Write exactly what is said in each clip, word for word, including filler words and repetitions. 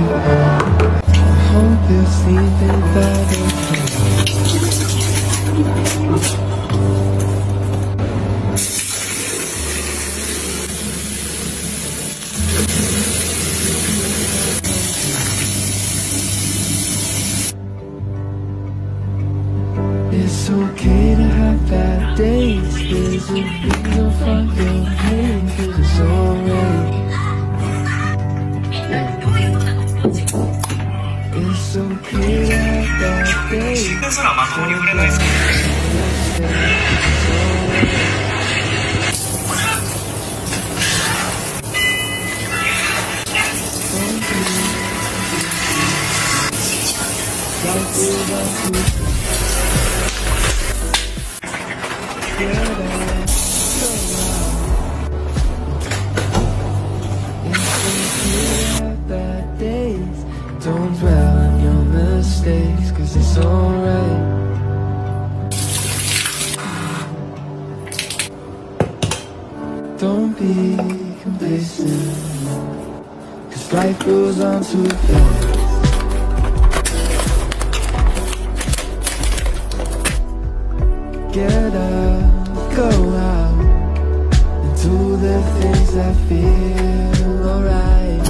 Hope you're sleeping better. It's okay to have bad days. There's a reason for your pain, 'cause it's alright. It's okay to have bad days. Don't dwell on your mistakes, 'cause it's alright. Don't be complacent, 'cause life goes on too fast. Get up, go out, and do the things that feel alright.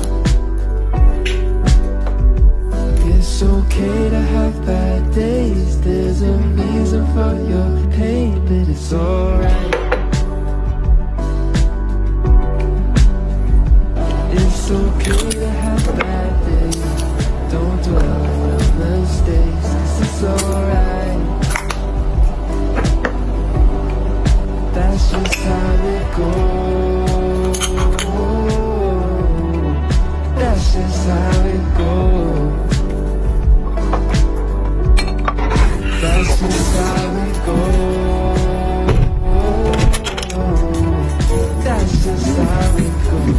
It's okay to have bad days. There's a reason for your pain, but it's alright. It's okay to have bad days. Don't dwell on your mistakes, 'cause it's alright. That's just how it goes. That's just how it goes. That's just how it goes. That's just how it goes.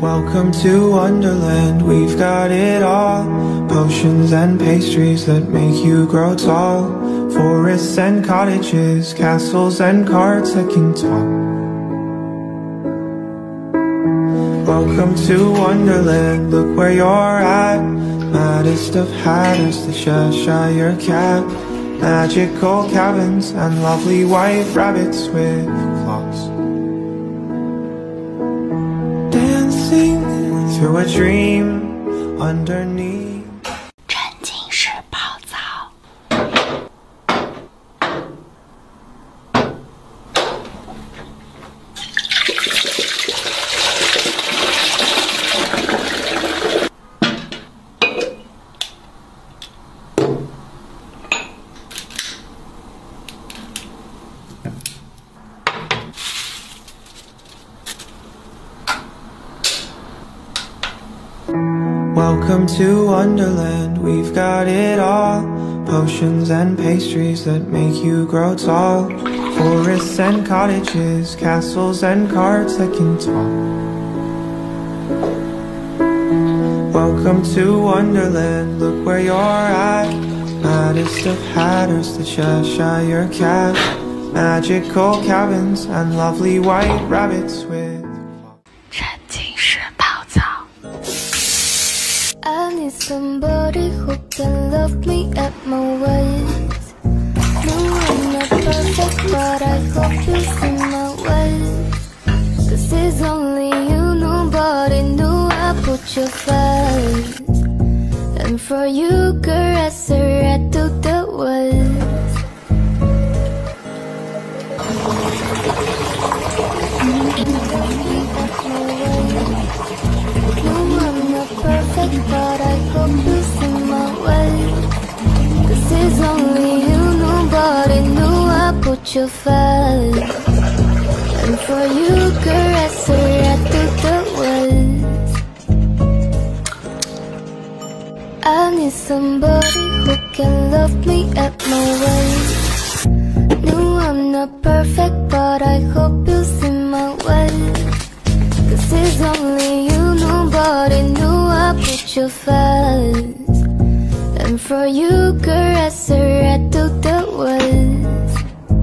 Welcome to Wonderland, we've got it all. Potions and pastries that make you grow tall. Forests and cottages, castles and carts that can talk. Welcome to Wonderland, look where you're at. Maddest of hatters, the Cheshire Cat. Magical cabins and lovely white rabbits with clocks. Dancing through a dream underneath. 沉浸式泡澡。 Welcome to Wonderland, we've got it all. Potions and pastries that make you grow tall. Forests and cottages, castles and carts that can talk. Welcome to Wonderland, look where you're at. Maddest of hatters, the Cheshire Cat. Magical cabins and lovely white rabbits with clocks. 沉浸式泡澡。 I need somebody who can love me at my ways. No, I'm not perfect, but I hope you see my ways. Cause it's only you, nobody knew I put your face. And for you, girl, I say right to the ways. Perfect, but I hope you see my way. Cause it's only you, nobody knew I put your face. And for you, girl, I say right to the ways. I need somebody who can love me at my ways. No, I'm not perfect, but I hope you see my way. Cause it's only you, nobody knew I put your face. And for you, girl, I say right to the ways.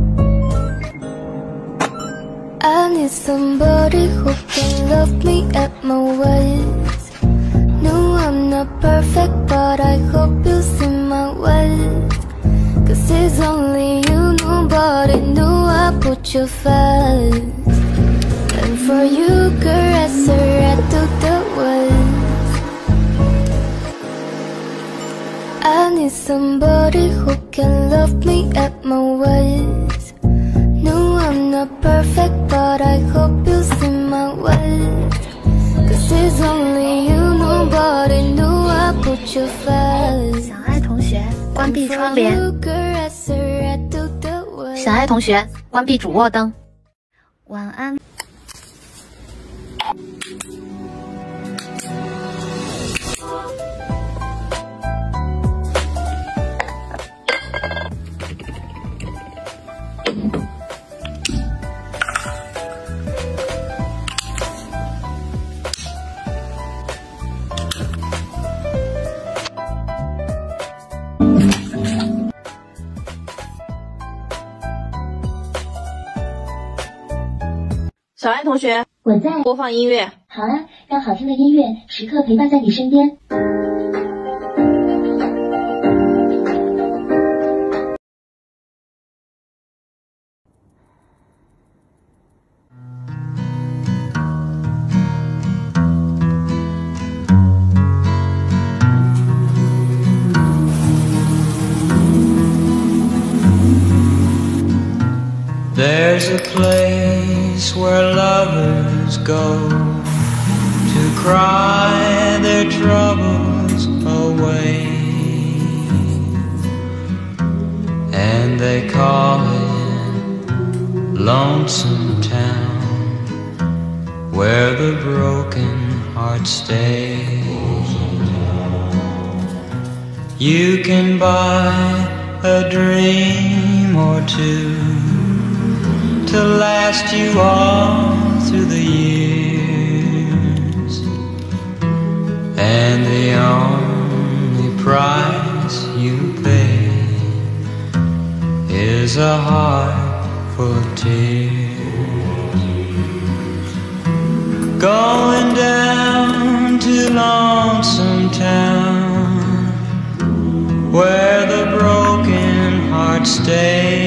I need somebody who can love me at my ways. No, I'm not perfect, but I hope you see my ways. Cause it's only you, nobody knew I put your face. And for you, girl, I say right to the ways. I need somebody who can love me at my ways. No, I'm not perfect, but I hope you see my ways. Cause it's only you, nobody knew I put your face. 小爱同学，关闭窗帘。小爱同学，关闭主卧灯。晚安。 小爱同学， 我在。 播放音乐。 好啊，让好听的音乐时刻陪伴在你身边。 There's a place where lovers go to cry their troubles away, and they call it Lonesome Town, where the broken hearts stay. You can buy a dream or two to last you all through the years, only price you pay is a heart full of tears. Going down to Lonesome Town, where the broken hearts stay.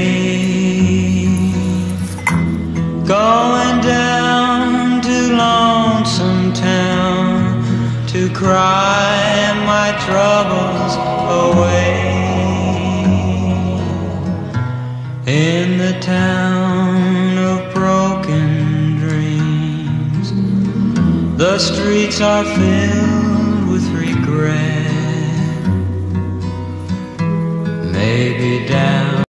Going down to Lonesome Town to cry my troubles away. In the town of broken dreams, the streets are filled with regret. Maybe down